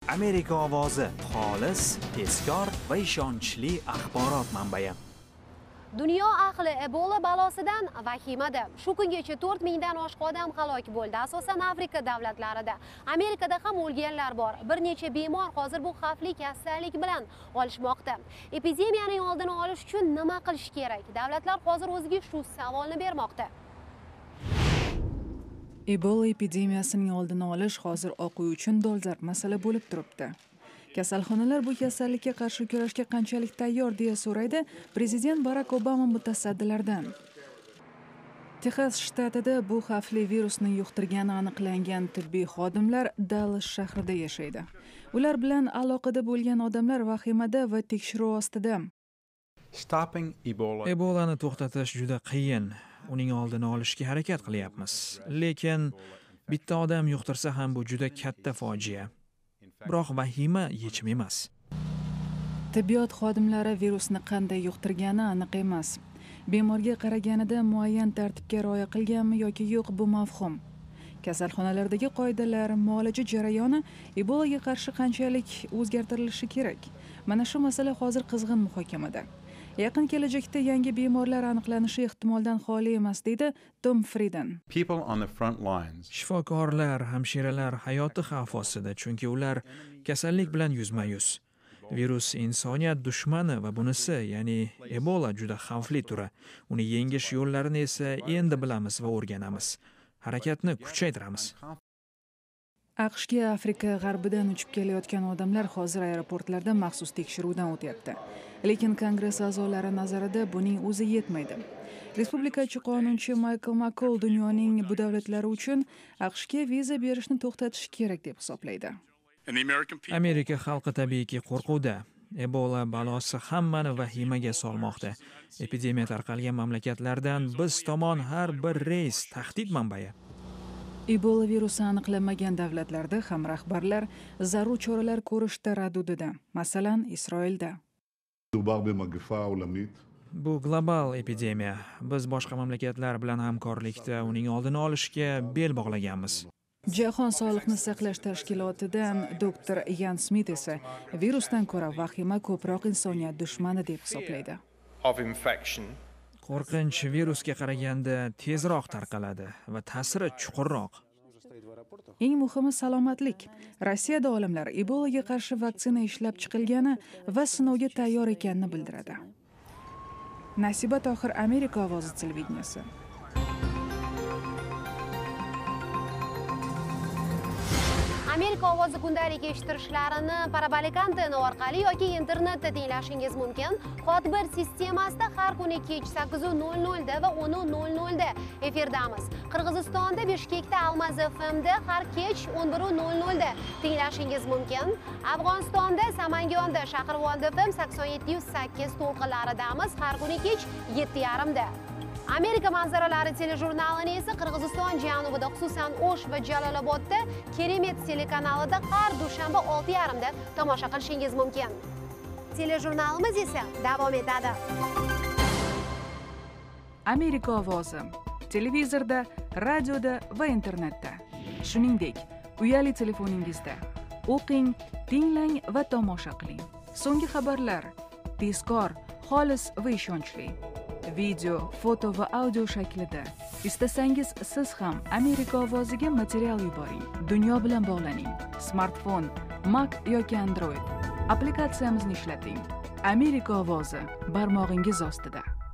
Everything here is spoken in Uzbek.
Amerika ovozi xolis, tezkor va ishonchli axborot manbai. Dunyo ahli Ebola balosidan vahimada. Shu kungacha 4000 dan oshiq odam halok bo'ldi. Asosan Afrika davlatlarida. Amerikada ham o'lganlar bor. Bir necha bemor hozir bu xavfli kasallik bilan olishmoqda. Epidemiyaning oldini olish uchun nima qilish kerak? Davlatlar hozir o'ziga shu savolni bermoqda. Ebola epidemiyasining oldini olish hozir Oq uy uchun dolzarb masala bo'lib turibdi. Kasalxonalar bu kasallikka qarshi kurashga qanchalik tayyor deya so'raydi prezident Barack Obama mutasaddilardan. Texas shtatida bu xavfli virusni yuqtirgani aniqlangan tibbiy xodimlar Dallas shahrida yashaydi. Ular bilan aloqada bo'lgan odamlar vahimada va tekshiruv ostida. Ebolani to'xtatish juda qiyin. Uning oldini olishga harakat qilyapmiz. Lekin bitta odam yuqtirsa ham bu juda katta fojia. Biroq vahima yechim emas. Tibbiyot xodimlari virusni qanday yuqtirgani aniq emas. Bemorga qaraganida muayyan tartibga rioya qilganmi yoki yo'q bu mavhum. Kasalxonalardagi qoidalar, muolaja jarayoni Ebolaga qarshi qanchalik o'zgartirilishi kerak? Mana shu masala hozir qizg'in muhokamada. Yaqin kelajakda yangi bemorlar aniqlanishi ehtimoldan xoli emas, deydi Tom Frieden. Shifokorlar, hamshiralar hayoti xavf ostida, chunki ular kasallik bilan yuzma-yuz. Virus insoniyat dushmani va bunisi, ya'ni Ebola juda xavfli turi. Uni yengish yo'llarini esa endi bilamiz va o'rganamiz. Harakatni kuchaytiramiz. AQShga Afrika g'arbidan uchib kelayotgan odamlar hozir aeroportlarda maxsus tekshiruvdan o'tyapti. Lekin Kongress a'zolari nazarida buning o'zi yetmaydi. Respublikachi qonunchi Michael McCall dunyoning bu davlatlari uchun AQShga viza berishni to'xtatish kerak deb hisoblaydi. Amerika xalqi tabiiyki qo'rquvda. Ebola balosi hammani vahimaga solmoqda. Epidemiya tarqalgan mamlakatlardan biz tomon har bir reys tahdid manbai. Ebola virusi aniqlanmagan davlatlarda ham rahbarlar zarur choralar ko'rish taraddudida, masalan, Isroilda. Bu global epidemiya. Biz boshqa mamlakatlar bilan hamkorlikda uning oldini olishga bel bog'laganmiz. Jahon sog'liqni saqlash tashkilotidan doktor Yan Smith esa virusdan ko'ra vahima ko'proq insoniyat dushmani deb hisoblaydi. Qo'rqinch virusga qaraganda tezroq tarqaladi va ta'siri chuqurroq. Eng muhimi salomatlik. Rossiyada olimlar Ebolaga qarshi vaksina ishlab chiqilgani va sinovga tayyor ekanini bildiradi. Nasiba Tohir, Amerika ovozi televideniyasi. Amerika ovozi kundalik eshittirishlarini parabolik antena orqali yoki internetda tinglashingiz mumkin. Hot 1 sistemasida har kuni kech 8:00 da va 10:00 da efirdamiz. Qirg'izistonda Bishkekda Almaz FM'da har kech 11:00 da tinglashingiz mumkin. Afg'onistonda Samangonda Shahirvon FM 87.8 to'lqinlaridamiz har kuni kech 7:30 da. Amerika manzaralari telejurnalini esa Qirg'iziston janubida, xususan O'sh va Jalolobodda Keremet telekanalida har dushanba 6:30 da tomosha qilishingiz mumkin. Telejurnalimiz esa davom etadi. Amerika ovozi televizorda, radioda va internetda. Shuningdek, uyali telefoningizda. O'qing, tinglang va tomosha qiling. So'nggi xabarlar tezkor, xolis va ishonchli. Video, foto va audio shaklida. Istasangiz siz ham Amerika ovoziga material yuboring. Dunyo bilan bog'laning. Smartfon, Mac yoki Android. Applikatsiyamizni ishlating. Amerika ovozi barmog'ingiz ostida.